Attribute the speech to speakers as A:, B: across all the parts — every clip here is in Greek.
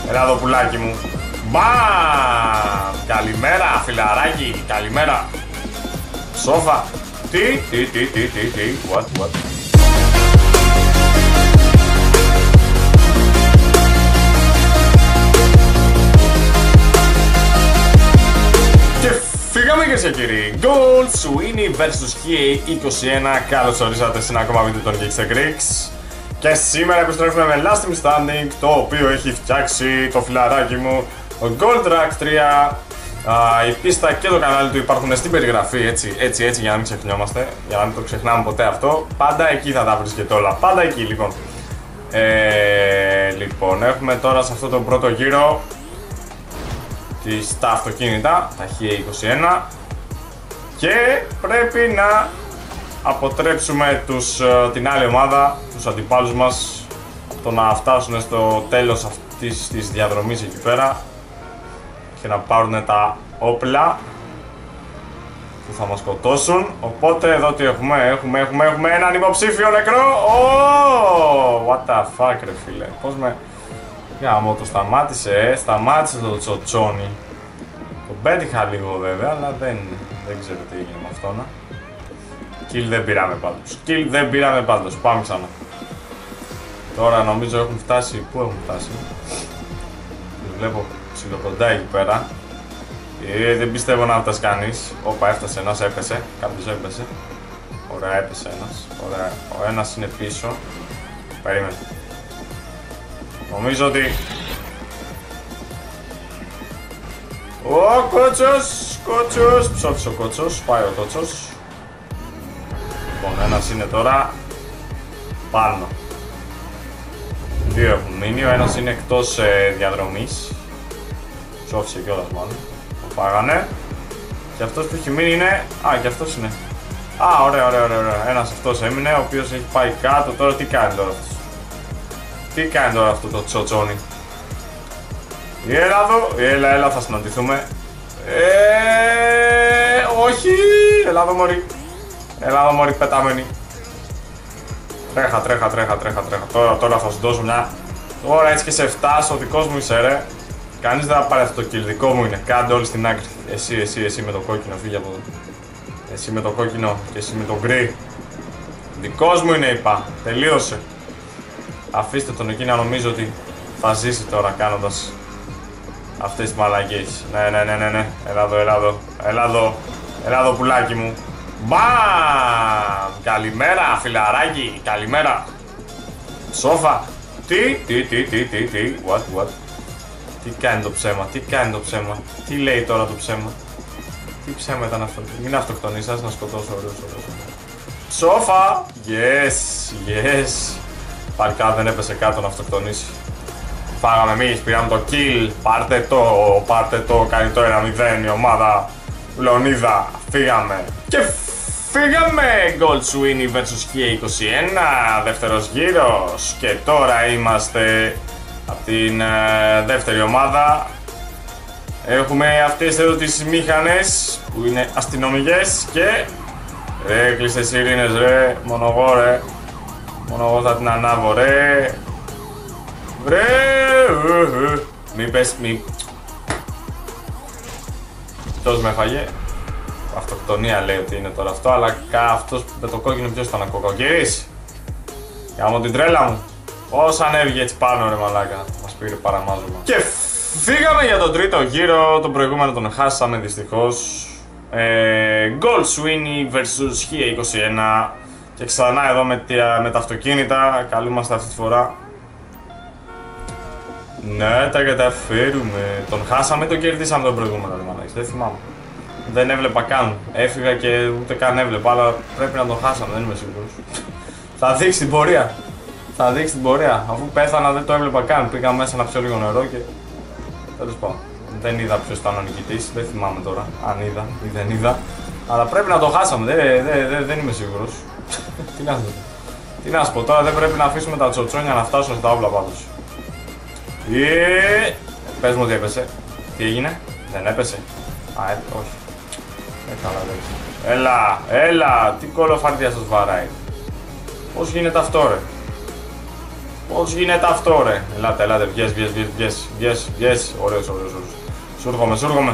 A: Έλα εδώ πουλάκι μου. Μπαμ! Καλημέρα φιλαράκι, καλημέρα. Σόφα. Τι, what. Και φύγαμε κυρίες και κύριοι. Gold Sweeney vs HA21. Καλώς ορίσατε σε ένα ακόμα βίντεο των Geeks and Greeks. Και σήμερα επιστρέφουμε με Last Man Standing, το οποίο έχει φτιάξει το φιλαράκι μου ο Goldrack 3. Η πίστα και το κανάλι του υπάρχουν στην περιγραφή, έτσι για να μην ξεχνιόμαστε, για να μην το ξεχνάμε ποτέ αυτό. Πάντα εκεί θα τα βρίσκετε όλα, πάντα εκεί λοιπόν. Λοιπόν, έχουμε τώρα σε αυτό το πρώτο γύρο τα αυτοκίνητα, τα HA21, και πρέπει να αποτρέψουμε την άλλη ομάδα, τους αντιπάλους μας, από το να φτάσουν στο τέλος αυτής της διαδρομής εκεί πέρα και να πάρουν τα όπλα που θα μας σκοτώσουν. Οπότε εδώ τι έχουμε έναν υποψήφιο νεκρό. What the fuck ρε φίλε, πώς με... Γάμο, το σταμάτησε το τσοτσόνι. Το πέτυχα λίγο βέβαια, αλλά δεν ξέρω τι έγινε με αυτό να. Kill δεν πήραμε πάντως, πάμε ξανά. Τώρα νομίζω έχουν φτάσει, πού έχουν φτάσει? Βλέπω ψιλοκοντά εκεί πέρα. Δεν πιστεύω να φτάσει κανείς. Όπα, έφτασε ένας, έπεσε, κάποιος έπεσε. Ωραία, έπεσε ένας, ωραία. Ο ένας είναι πίσω. Περίμενε. Νομίζω ότι... Ο κότσος, ψόφισε ο κότσος, πάει ο κότσος. Λοιπόν, ένας είναι τώρα πάνω. Δύο έχουν μείνει, ο ένας είναι εκτός διαδρομής. Ψόφισε κιόλας μάλλον. Το φάγανε. Και αυτός που έχει μείνει είναι... και αυτός είναι. Ωραία. Ένας αυτός έμεινε, ο οποίος έχει πάει κάτω. Τώρα τι κάνει τώρα αυτός? Τι κάνει τώρα αυτό το τσοτσόνι? Έλα εδώ, έλα θα συναντηθούμε. Όχι, έλα εδώ μωρί πεταμένη. Τρέχα. Τώρα θα σου δώσω μια... Τώρα έτσι και σε 7, ο δικός μου είσαι ρε. Κανείς δεν θα πάρει αυτό το kill, δικό μου είναι. Κάντε όλοι στην άκρη. Εσύ με το κόκκινο, φύγε από εδώ. Εσύ με το κόκκινο και εσύ με το γκρι. Δικός μου είναι είπα, τελείωσε. Αφήστε τον εκεί να νομίζω ότι θα ζήσει τώρα κάνοντας αυτές τις μαλακίες. Ναι. Έλα εδώ πουλάκι μου. Μπαμ! Καλημέρα φιλαράκι, καλημέρα. Σόφα. Τι, what. Τι κάνει το ψέμα, τι λέει τώρα το ψέμα? Τι ψέμα ήταν αυτό? Μην αυτοκτονήσεις, να σκοτώσω ωραίος. Σόφα. Yes. Παλικά δεν έπεσε κάτω να αυτοκτονήσει. Φάγαμε εμείς, πήραμε το kill. Πάρτε το, κάνει το 1-0 η ομάδα Λονίδα. Φύγαμε. Και φύγαμε! Gold Sweeney vs HA21, δεύτερος γύρος. Και τώρα είμαστε από την δεύτερη ομάδα. Έχουμε αυτές εδώ τις μήχανες που είναι αστυνομικές και... Ρε, κλείστε σιρήνες ρε, μόνο εγώ θα την ανάβω ρε. Μη. Αυτός με έφαγε. Αυτοκτονία λέει ότι είναι τώρα αυτό, αλλά αυτός με το κόκκινο ποιος ήταν, κοκοκύρης? Γάμω την τρέλα μου. Πώς ανέβηκε έτσι πάνω ρε μαλάκα, μας πήρε παραμάζωμα. Και φύγαμε για τον τρίτο γύρο, τον προηγούμενο τον χάσαμε δυστυχώς. Gold Sweeney vs HA21. Και ξανά εδώ με τα αυτοκίνητα, καλούμαστε αυτή τη φορά. Ναι, τα καταφέρουμε. Τον χάσαμε, τον κερδίσαμε τον προηγούμενο, δεν θυμάμαι. Δεν έβλεπα καν. Έφυγα και ούτε καν έβλεπα, αλλά πρέπει να τον χάσαμε, δεν είμαι σίγουρος. Θα δείξει την πορεία. Αφού πέθανα δεν το έβλεπα καν. Πήγα μέσα να πιω λίγο νερό και... Τέλος πάντων. Δεν είδα ποιος ήταν ο νικητής, δεν θυμάμαι τώρα αν είδα ή δεν είδα. Αλλά πρέπει να το χάσαμε, δεν είμαι σίγουρος. Τι να σου πω τώρα, δεν πρέπει να αφήσουμε τα τσοτσόνια να φτάσουν στα όπλα πάντως. Πες μου ότι έπεσε. Τι έγινε, δεν έπεσε? Όχι. Καλά δεν έπεσε. Έλα, τι κολοφαρτία σας βαράει? Πώς γίνεται αυτό ρε? Πώς γίνεται αυτό ρε. Ελάτε, βγες. Ωραίος. Σούργομαι.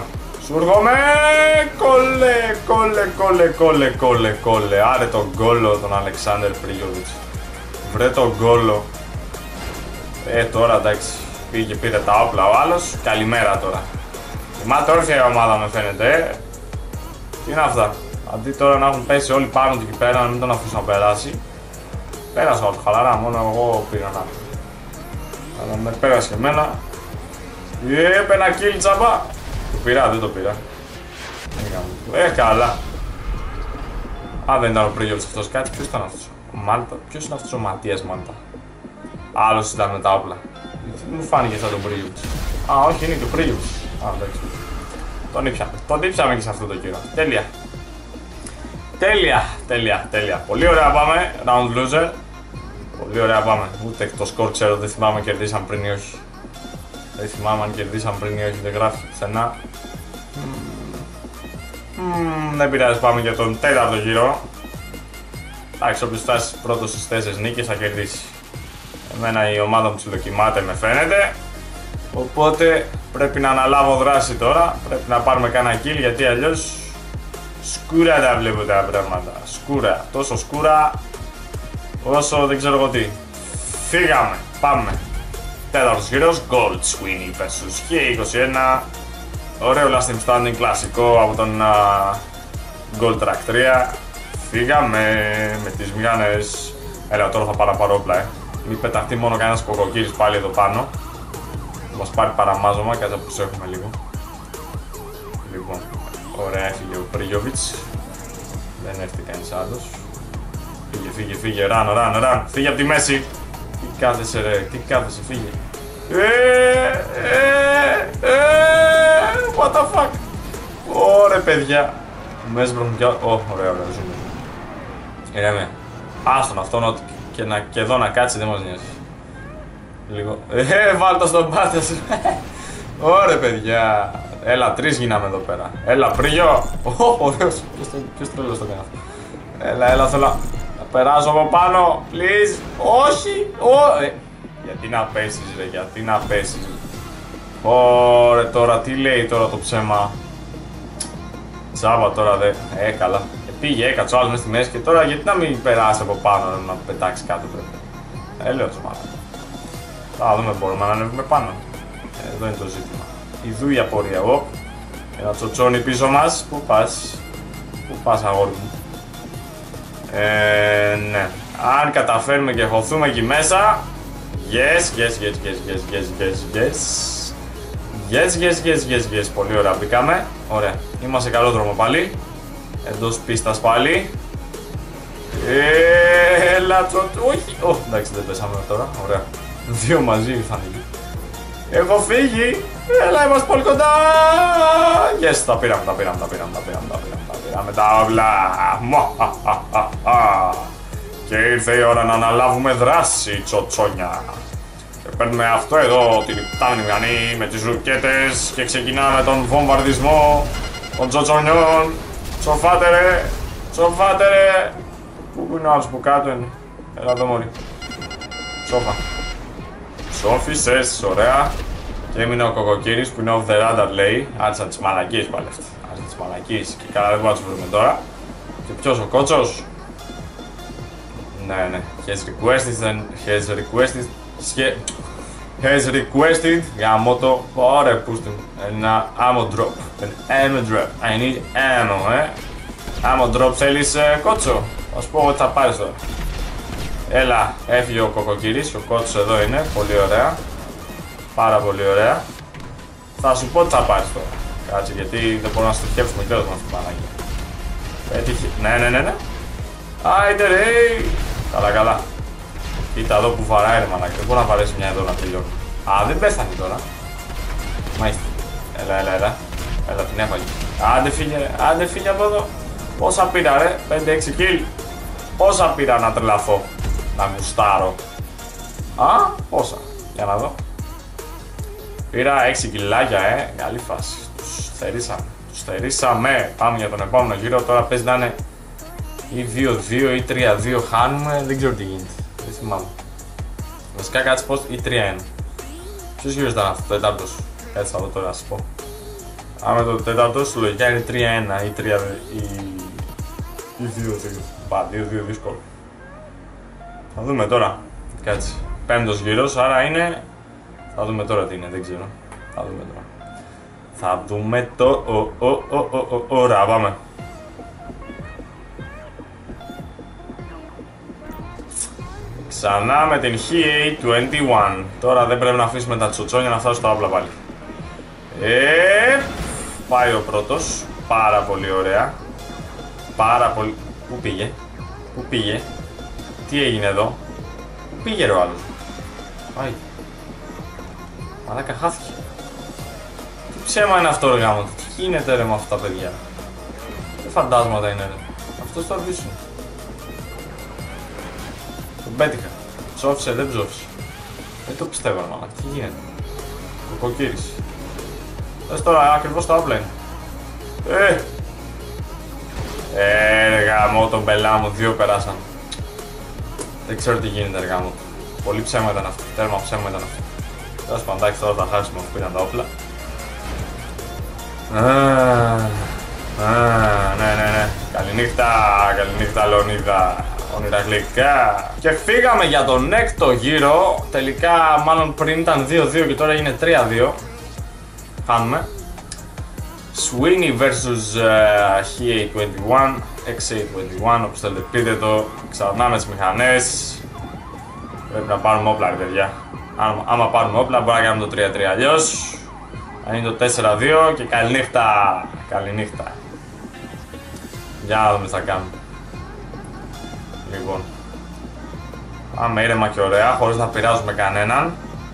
A: Κόλλε. Άρε τον γκόλο τον Αλεξάνδερ Πρίγιοβιτς. Βρε τον γκόλο. Τώρα εντάξει. Πήγε πήρε τα όπλα ο άλλος. Καλημέρα τώρα. Κοιμάται όρθια η ομάδα με φαίνεται. Τι είναι αυτά. Αντί τώρα να έχουν πέσει όλοι πάνω του εκεί πέρα, να μην τον αφήσουν να περάσει. Πέρασα όλο χαλαρά, μόνο εγώ πήρα να. Αλλά με πέρασε και εμένα. Ένα kill τσάμπα. Το πήρα, δεν το πήρα. Καλά. Α, δεν ήταν ο Πρίγιοβιτς αυτός κάτι. Ποιος ήταν αυτός? Ο Μάλτα. Ποιος είναι αυτός ο Ματίας Μάλτα? Άλλος ήταν με τα όπλα. Μου φάνηκε σαν τον Πρίγιοβιτς. Α, όχι, είναι και ο Πρίγιοβιτς. Α, εντάξει. Τον ήψαμε και σε αυτό το κύριο. Τέλεια. Πολύ ωραία πάμε. Round loser. Πολύ ωραία πάμε. Ούτε το σκορ ξέρω, δεν θυμάμαι αν κερδίσαν πριν ή όχι. Δεν γράφει πουθενά. Δεν πειράζει, πάμε για τον τέταρτο γύρο. Εντάξει, όποιος φτάσει πρώτος στις 4 νίκες θα κερδίσει. Εμένα η ομάδα μου ψιλοκοιμάται με φαίνεται. Οπότε πρέπει να αναλάβω δράση τώρα. Πρέπει να πάρουμε κάνα kill γιατί αλλιώς σκούρα τα βλέπω τα πράγματα. Σκούρα, τόσο σκούρα όσο δεν ξέρω εγώ τι. Φύγαμε, πάμε. Τέταρτος γύρος, Gold Sweeney vs K21. Ωραίο last team standing, κλασικό από τον Gold Track 3. Φύγαμε με τις μιάνες. Έλα, τώρα θα πάρω όπλα, Μην πεταχτεί μόνο κανένας κοκοκύρης πάλι εδώ πάνω. Θα μας πάρει παραμάζωμα, κάτσε να προσέχουμε λίγο. Λοιπόν, ωραία, έφυγε ο Πρίγιοβιτς. Δεν έρθει κανείς άλλος. Φύγε, run. Φύγε από τη μέση. Τι κάθεσαι ρε, φύγε. What the fuck. Ωραία παιδιά. Μέσα βρουν κι άλλο. Ωραία, ζούμε. Ηρεμία. Άστον αυτόν και εδώ να κάτσει δεν μας νοιάζει. Λίγο. Βάλ' στον πάτα σου. Ωραία παιδιά. Έλα, 3 γίναμε εδώ πέρα. Έλα, Πρίγιο. Ωραίος. Ποιος τρελός το κάνει αυτό? Έλα, θέλω να περάσω από πάνω. Please. Όχι. Γιατί να πέσεις ρε, γιατί να πέσεις? Ωραία τώρα, τι λέει τώρα το ψέμα? Τσάβα τώρα δε. Καλά. Πήγε, έκατσε ο άλλος μέσα στη μέση και τώρα γιατί να μην περάσει από πάνω να πετάξει κάτω πρέπει. Λέω τσομάρα. Θα δούμε, μπορούμε να ανέβουμε πάνω. Εδώ είναι το ζήτημα. Ιδού η απορία. Ένα τσοτσόνι πίσω μας. Πού πας αγόρι μου? Ναι. Αν καταφέρουμε και χωθούμε εκεί μέσα. Yes. Πολύ ωραία μπήκαμε. Ωραία. Είμαστε σε καλό δρόμο πάλι. Εντός πίστας πάλι. Έλα όχι. Εντάξει, δεν πέσαμε τώρα. Ωραία. 2 μαζί ήρθαν εκεί. Έχω φύγει. Έλα, είμαστε πολύ κοντά. Yes, τα πήραμε. Τα όπλα. Και ήρθε η ώρα να αναλάβουμε δράση, τσοτσόνια. Και παίρνουμε αυτό εδώ, την υπτάνη με τις ρουκέτες και ξεκινάμε τον βομβαρδισμό των τσοτσονιών. Τσοφάτε ρε. Πού είναι ο άλλος που κάτω είναι? Έλα εδώ μωρί. Τσόφα. Ψόφισες, ωραία. Και έμεινε ο κοκοκύρης που είναι off the radar λέει. Άρχισαν τις μαλακίες πάλι αυτά. Και καλά δεν μπορούμε να τους βρούμε τώρα. Και ποιος ο κότσος? Ναι. Has requested γαμώτο. Ωραία πούστε μου. Ένα ammo drop. I need ammo, Ammo drop θέλεις κότσο? Θα σου πω ότι θα πάρεις τώρα. Έλα, έφυγε ο κοκοκύρης. Ο κότσος εδώ είναι. Πολύ ωραία. Πάρα πολύ ωραία. Θα σου πω ότι θα πάρεις τώρα. Κάτσε γιατί δεν μπορούμε να στοιχεύσουμε και όλος μας το πανάκι. Πέτυχε. Ναι. Άιντε ρε. Καλά. Κοίτα εδώ που βαράει ρε μαλάκι. Δεν μπορεί να βαρέσει μια εδώ να τελειώνει. Α, δεν πέθανε τώρα. Μάλιστα. Έλα την έφαγε. Άντε φύγε από εδώ. Πόσα πήρα ρε? 5-6 kill. Πόσα πήρα να τρελαθώ? Να γουστάρω. Πόσα? Για να δω. Πήρα 6 κιλάκια, καλή φάση. Τους θερήσαμε. Πάμε για τον επόμενο γύρο. Τώρα παίζει να είναι ή 2-2 ή 3-2 χάνουμε. Δεν ξέρω τι γίνεται. Δεν θυμάμαι. Βασικά κάτσε πώς ή 3-1. Ποιος γύρος ήταν αυτό, τέταρτος. Κάτσε θα δω τώρα να σας πω. Άμα το τέταρτος λογικά είναι 3-1 ή 3 ή 2-2. Πα, 2-2 δύσκολο. Θα δούμε τώρα. Κάτσε. Πέμπτος γύρος, άρα είναι. Θα δούμε τώρα τι είναι, δεν ξέρω. Θα δούμε τώρα. Θα δούμε το. Ωραία, πάμε. Ξανά με την HA21. Τώρα δεν πρέπει να αφήσουμε τα τσοτσόνια να φτάσουν στα όπλα πάλι. Πάει ο πρώτος. Πάρα πολύ ωραία. Πάρα πολύ. Πού πήγε? Πού πήγε? Τι έγινε εδώ? Πού πήγε ρε ο άλλος? Πάει. Μαλάκα χάθηκε. Τι ψέμα είναι αυτό ρε γάμο? Τι γίνεται ρε με αυτά τα παιδιά? Τι φαντάσματα είναι ρε? Αυτός το αρβήσουν. Τον πέτυχα. Ψόφισε, δεν ψόφισε. Δεν το πιστεύω μάλλον. Τι γίνεται? Κοκοκύρης. Δες τώρα ακριβώς τα όπλα είναι. Ρε γάμο τον πελά μου, 2 περάσαν. Δεν ξέρω τι γίνεται ρε γάμο. Πολύ ψέμα ήταν αυτό. Τέρμα ψέμα ήταν αυτό. Τέλος πάντων, εντάξει, τώρα τα χάσουμε που πήραν τα όπλα. Ναι. Καληνύχτα Λεωνίδα. Όνειρα γλυκά. Και φύγαμε για τον έκτο γύρο. Τελικά, μάλλον πριν ήταν 2-2 και τώρα είναι 3-2. Χάνουμε. Sweeney vs HA21, XA21, όπως θέλετε πείτε το. Ξανάμε τις μηχανές. Πρέπει να πάρουμε όπλα ρε παιδιά. Άμα πάρουμε όπλα μπορεί να κάνουμε το 3-3, αλλιώς αν είναι το 4-2 και καληνύχτα. Για να δούμε τι θα κάνουμε. Λοιπόν, πάμε ήρεμα και ωραία, χωρίς να πειράζουμε κανέναν.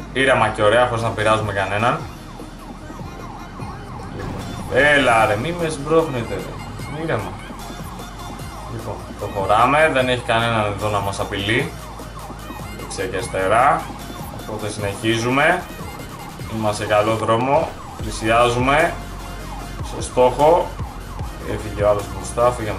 A: Έλα ρε, μη με σμπρώχνετε ρε. Ήρεμα. Λοιπόν, προχωράμε, δεν έχει κανέναν εδώ να μας απειλεί. Δεξιά και αριστερά. Οπότε συνεχίζουμε. Είμαστε σε καλό δρόμο. Πλησιάζουμε στο στόχο. Έφυγε ο άλλος μπροστά. Φύγαμε.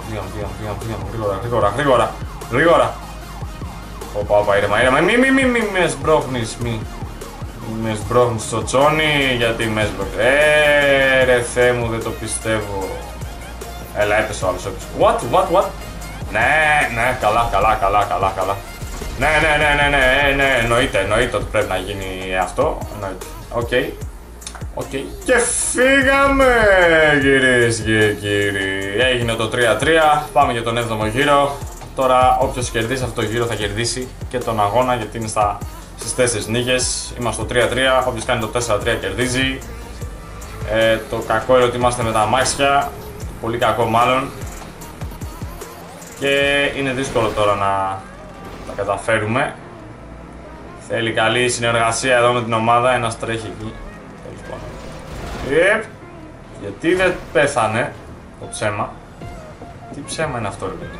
A: Γρήγορα. Όπα, ήρεμα. Μη με σμπρώχνεις, μη με σμπρώχνεις στο τσόνι, γιατί με σμπρώχνεις. Ρε Θεέ μου, δεν το πιστεύω. Έλα, έπεσε ο άλλος, έπεσε. What? Ναι, καλά. Ναι, εννοείται ότι πρέπει να γίνει αυτό. Εννοείται. Οκ. Και φύγαμε, κυρίες και κύριοι. Έγινε το 3-3. Πάμε για τον 7ο γύρο. Τώρα, όποιος κερδίσει αυτό το γύρο θα κερδίσει και τον αγώνα, γιατί είναι στις 4 νίκες. Είμαστε στο 3-3. Όποιος κάνει το 4-3 κερδίζει. Το κακό είναι ότι είμαστε με τα αμάξια. Πολύ κακό μάλλον. Και είναι δύσκολο τώρα να τα καταφέρουμε. Θέλει καλή συνεργασία εδώ με την ομάδα. Ένας τρέχει εκεί. Γιατί δεν πέθανε το ψέμα? Τι ψέμα είναι αυτό ρε παιδί?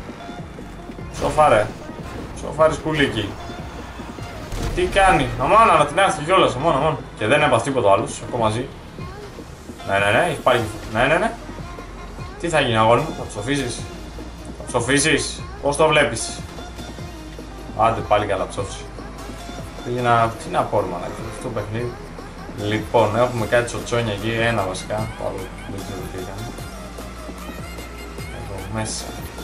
A: Σοφάρε σκουλίκι. Τι κάνει? Αμάνα να την έρθει κιόλας. Αμάνα. Και δεν έπαθε τίποτα άλλος. Ακόμα μαζί. Ναι, έχει πάρει. Ναι. Τι θα γίνει αγόρι μου? Θα ψοφήσεις? Πώς το βλέπεις? Άντε πάλι καλά ψόφισε. Τι να πω ρε αυτό το παιχνίδι. Λοιπόν, έχουμε κάτι τσοτσόνια εκεί, ένα βασικά. Πάλι δεν ξέρω τι έκανε. Εδώ μέσα.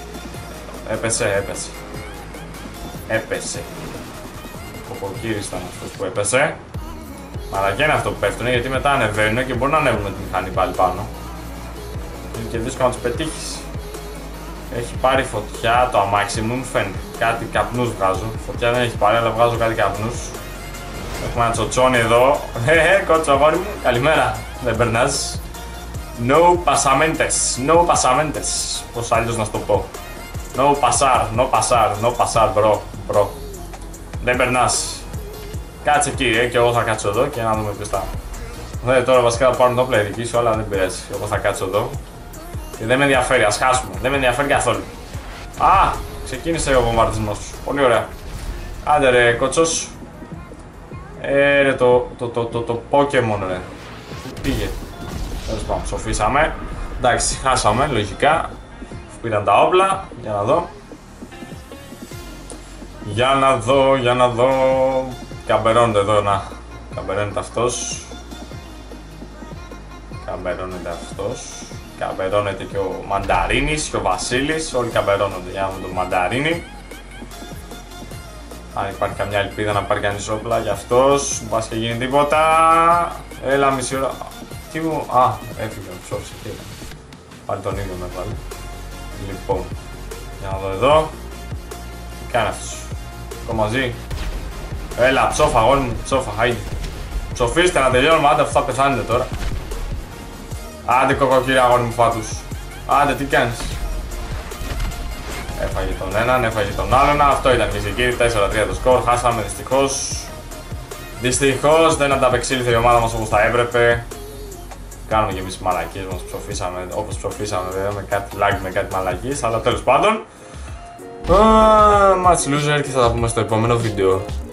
A: Έπεσε. Ο Κοκκύρης ήταν αυτός που έπεσε. Μαλακιά είναι αυτό που πέφτουνε, γιατί μετά ανεβαίνουν και μπορεί να ανέβουν με τη μηχανή πάλι πάνω. Είναι και δύσκολο να τους πετύχεις. Έχει πάρει φωτιά το αμάξι μου φαίνεται. Κάτι καπνούς βγάζω. Φωτιά δεν έχει πάρει, αλλά βγάζω κάτι καπνούς. Έχουμε ένα τσοτσόνι εδώ. Κότσο αγόρι μου, καλημέρα. Δεν περνάς. No pasamentes. Πώς άλλως να σου το πω. No pasar, bro. Δεν περνάς. Κάτσε εκεί, και εγώ θα κάτσω εδώ και να δούμε ποιος θα. Τώρα βασικά θα πάρουν το όπλα δική σου, αλλά δεν πειράζει. Εγώ θα κάτσω εδώ. Και δεν με ενδιαφέρει, ας χάσουμε. Δεν με ενδιαφέρει καθόλου. Ξεκίνησε ο βομβαρδισμός. Πολύ ωραία. Άντε ρε κότσος. Ρε το Pokemon ρε. Πού πήγε? Τέλος πάντων, ψοφήσαμε. Εντάξει, χάσαμε λογικά. Πήραν τα όπλα, για να δω. Για να δω. Καμπερώνεται εδώ, να. Καμπερώνεται αυτός. Καμπερώνεται και ο Μανταρίνης και ο Βασίλης. Όλοι καμπερώνονται για να δούμε τον Μανταρίνη. Αν υπάρχει καμιά ελπίδα να πάρει κανείς όπλα για αυτός. Μπας και γίνει τίποτα. Έλα μισή ώρα. Τι μου. Α, έφυγε, ψόφισε. Τι ήταν. Πάλι τον ίδιο με βάλει. Λοιπόν. Για να δω εδώ. Τι κάνει αυτός. Το μαζί. Έλα, ψόφα, αγόρι μου, ψόφα, χάιντε. Ψοφίστε να τελειώνουμε, άντε αυτό θα πεθάνετε τώρα. Άντε κοκοκύρια, αγόρι μου, φάτους. Άντε, τι κάνεις. Έφαγε τον έναν, έφαγε τον άλλον. Αυτό ήταν και κύριοι, 4-3 το σκορ. Χάσαμε δυστυχώς. Δυστυχώς δεν ανταπεξήλθε η ομάδα μας όπως θα έπρεπε. Κάνουμε και εμείς μαλακίες μας, ψοφίσαμε όπως ψοφίσαμε βέβαια, με κάτι lag, με κάτι μαλακίες, αλλά τέλος πάντων. Match loser και θα τα πούμε στο επόμενο βίντεο.